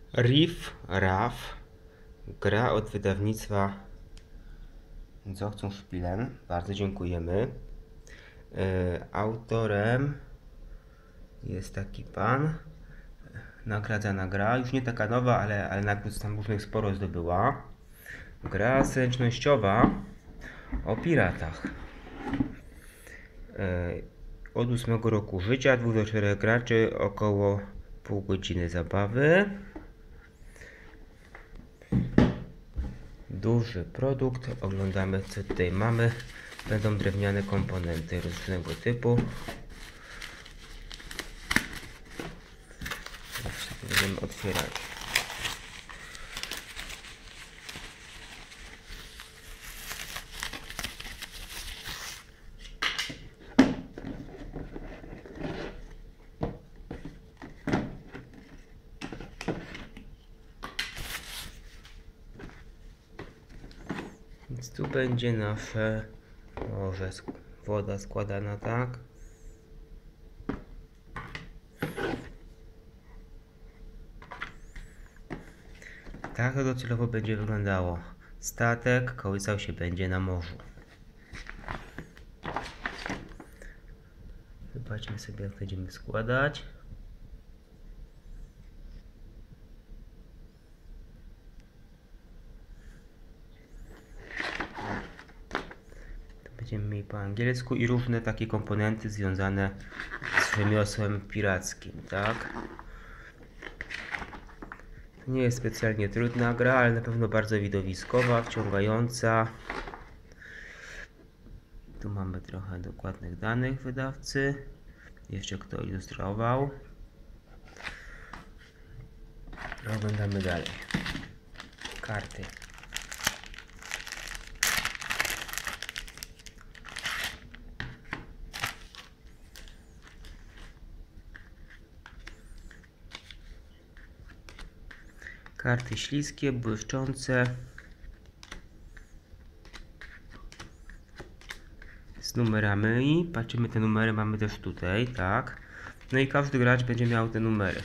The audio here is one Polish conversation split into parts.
Riff Raff, gra od wydawnictwa Co chcą szpilem. Bardzo dziękujemy. Autorem jest taki pan. Nagradzana gra, już nie taka nowa, ale nagród tam różnych sporo zdobyła. Gra zręcznościowa o piratach. Od 8 roku życia, 2 do 4 graczy, około pół godziny zabawy. Duży produkt, oglądamy co tutaj mamy. Będą drewniane komponenty różnego typu. Będziemy otwierać. Więc tu będzie nasze morze, woda składana tak. Tak to docelowo będzie wyglądało. Statek kołysał się będzie na morzu. Zobaczmy sobie, jak będziemy składać. Będziemy mieli po angielsku i różne takie komponenty związane z rzemiosłem pirackim, tak? To nie jest specjalnie trudna gra, ale na pewno bardzo widowiskowa, wciągająca. Tu mamy trochę dokładnych danych wydawcy. Jeszcze kto ilustrował. Oglądamy dalej. Karty. Karty śliskie, błyszczące. Z numerami. Patrzymy, te numery mamy też tutaj, tak. No i każdy gracz będzie miał te numery.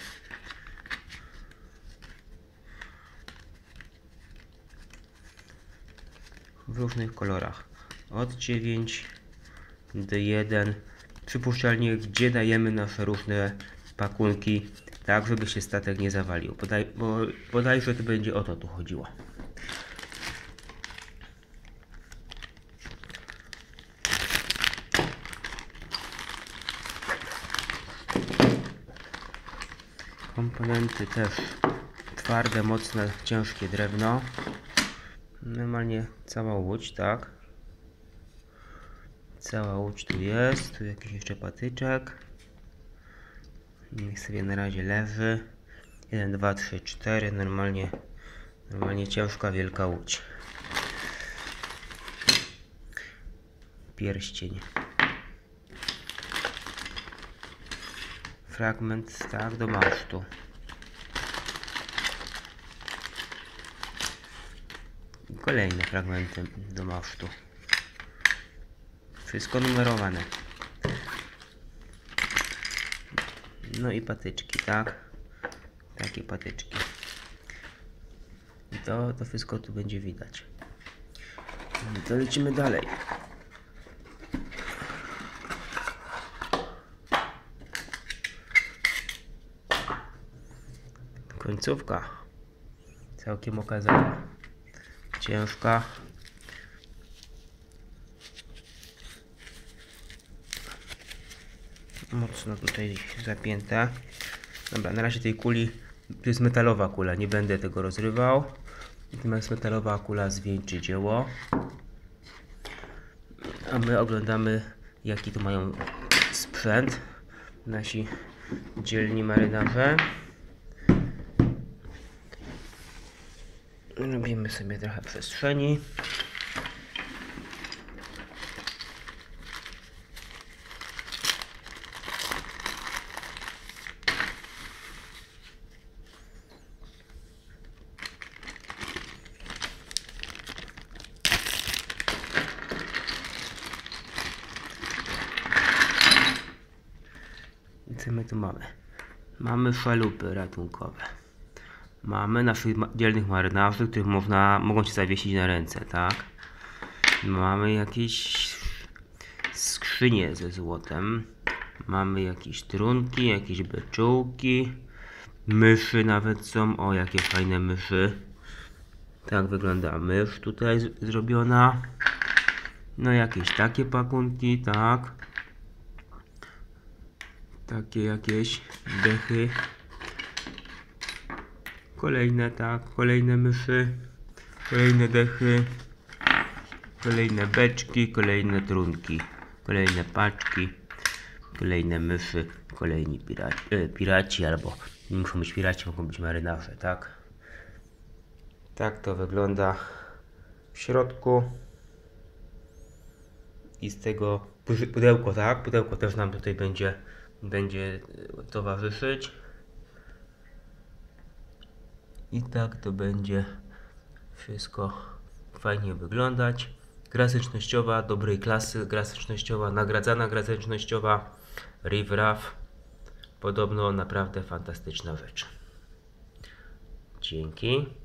W różnych kolorach. Od 9 do 1. Przypuszczalnie, gdzie dajemy nasze różne pakunki, tak żeby się statek nie zawalił. Bodajże to będzie o to tu chodziło. Komponenty też twarde, mocne, ciężkie drewno. Normalnie cała łódź, tak. Cała łódź tu jest. Tu jakiś jeszcze patyczek. Niech sobie na razie leży. 1, 2, 3, 4. Normalnie ciężka, wielka łódź. Pierścień. Fragment, tak, do masztu. Kolejne fragmenty do masztu. Wszystko numerowane. No i patyczki, tak? Takie patyczki. I to wszystko tu będzie widać. To lecimy dalej. Końcówka. Całkiem okazała. Ciężka. Mocno tutaj zapięte. Dobra, na razie tej kuli, to jest metalowa kula, nie będę tego rozrywał. Natomiast metalowa kula zwieńczy dzieło. A my oglądamy, jaki tu mają sprzęt nasi dzielni marynarze. Robimy sobie trochę przestrzeni. I co my tu mamy? Mamy szalupy ratunkowe. Mamy naszych dzielnych marynarzy, których mogą się zawiesić na ręce, tak? Mamy jakieś skrzynie ze złotem. Mamy jakieś trunki, jakieś beczułki. Myszy nawet są. O, jakie fajne myszy. Tak wygląda mysz tutaj zrobiona. No jakieś takie pakunki, tak. Takie jakieś dechy. Kolejne, tak, kolejne myszy. Kolejne dechy. Kolejne beczki, kolejne trunki. Kolejne paczki. Kolejne myszy. Kolejni piraci, albo nie muszą być piraci, mogą być marynarze, tak? Tak to wygląda w środku. I z tego pudełko, tak? Pudełko też nam tutaj będzie towarzyszyć. I tak to będzie wszystko fajnie wyglądać. Gra zręcznościowa, dobrej klasy, gra zręcznościowa, nagradzana gra zręcznościowa, Riff Raff. Podobno naprawdę fantastyczna rzecz. Dzięki.